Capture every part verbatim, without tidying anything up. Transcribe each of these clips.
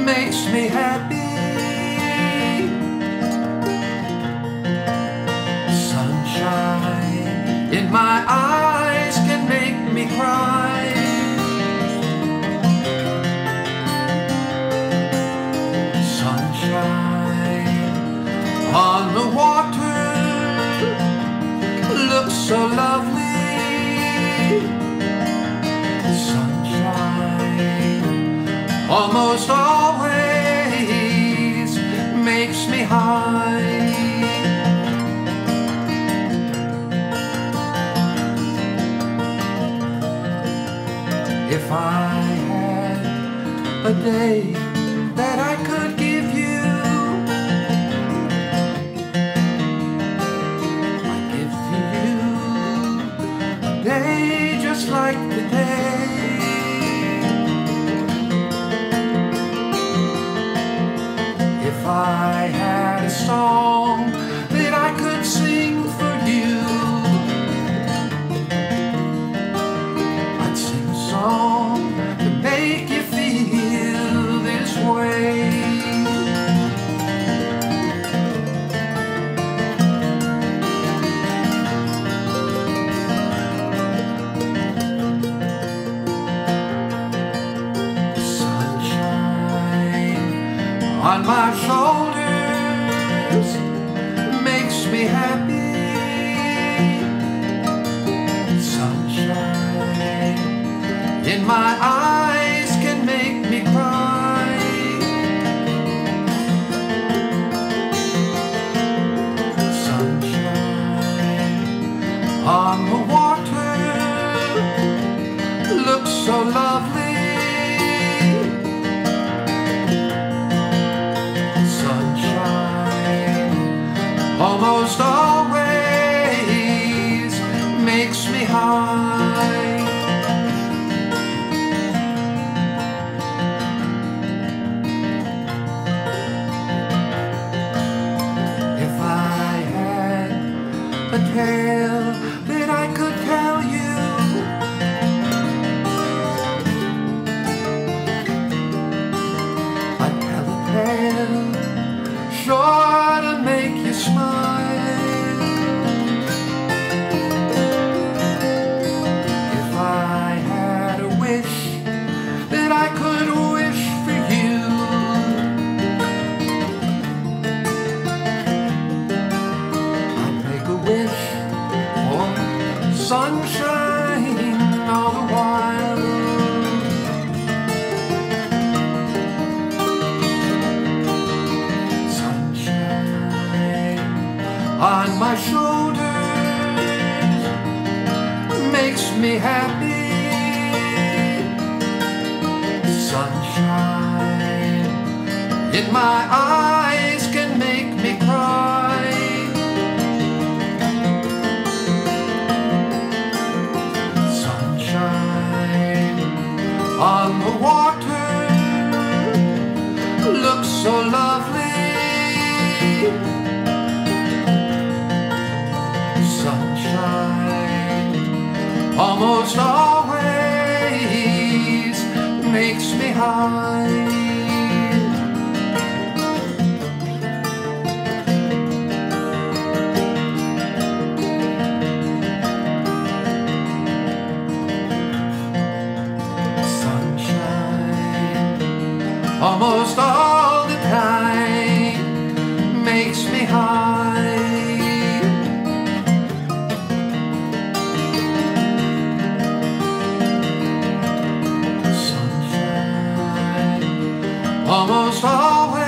makes me happy. Sunshine in my eyes can make me cry. Sunshine on the water looks so lovely. Sunshine almost always makes me high. If I had a day that I could give you, I'd give to you a day just like the day. If I had a song that I could sing for you, I'd sing a song to make you feel this way. Sunshine on my shoulders makes me happy. Sunshine in my eyes can make me cry. Sunshine on the water looks so lovely. Almost always makes me high. If I had a tale that I could tell you, I'd tell a tale sure to make you smile. If I had a wish that I could wish for you, I'd make a wish for sunshine all the while. On my shoulders makes me happy. Sunshine in my eyes can make me cry. Sunshine on the water looks so lovely. Sunshine almost always makes me high. Sunshine almost all the time makes me high. Almost always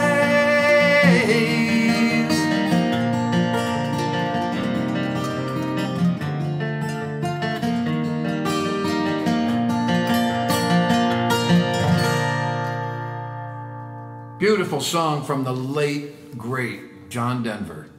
beautiful song from the late, great John Denver.